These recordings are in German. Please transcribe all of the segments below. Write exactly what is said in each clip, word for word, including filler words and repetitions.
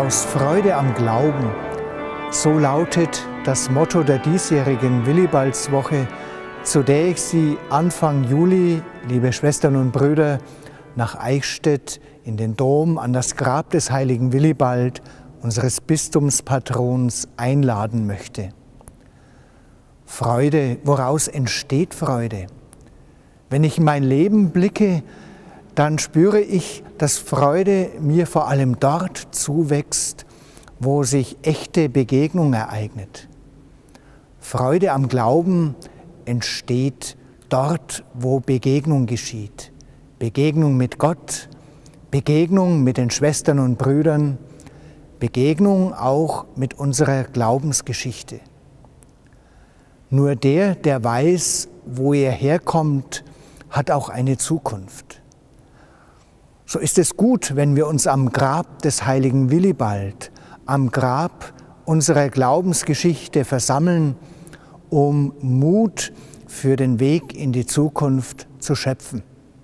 aus Freude am Glauben. So lautet das Motto der diesjährigen Willibaldswoche, zu der ich Sie Anfang Juli, liebe Schwestern und Brüder, nach Eichstätt in den Dom an das Grab des heiligen Willibald, unseres Bistumspatrons, einladen möchte. Freude, woraus entsteht Freude? Wenn ich in mein Leben blicke, dann spüre ich, dass Freude mir vor allem dort zuwächst, wo sich echte Begegnung ereignet. Freude am Glauben entsteht dort, wo Begegnung geschieht. Begegnung mit Gott, Begegnung mit den Schwestern und Brüdern, Begegnung auch mit unserer Glaubensgeschichte. Nur der, der weiß, wo er herkommt, hat auch eine Zukunft. So ist es gut, wenn wir uns am Grab des heiligen Willibald, am Grab unserer Glaubensgeschichte versammeln, um Mut für den Weg in die Zukunft zu schöpfen.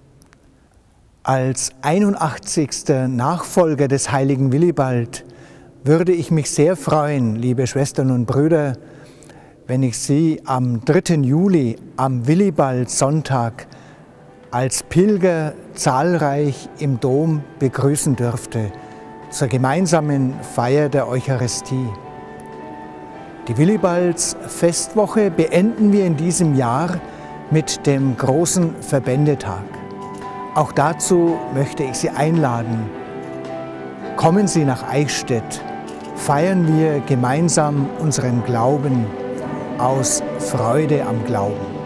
Als einundachtzigster Nachfolger des heiligen Willibald würde ich mich sehr freuen, liebe Schwestern und Brüder, wenn ich Sie am dritten Juli, am Willibaldsonntag, als Pilger zahlreich im Dom begrüßen dürfte, zur gemeinsamen Feier der Eucharistie. Die Willibalds-Festwoche beenden wir in diesem Jahr mit dem großen Verbändetag. Auch dazu möchte ich Sie einladen. Kommen Sie nach Eichstätt, feiern wir gemeinsam unseren Glauben aus Freude am Glauben.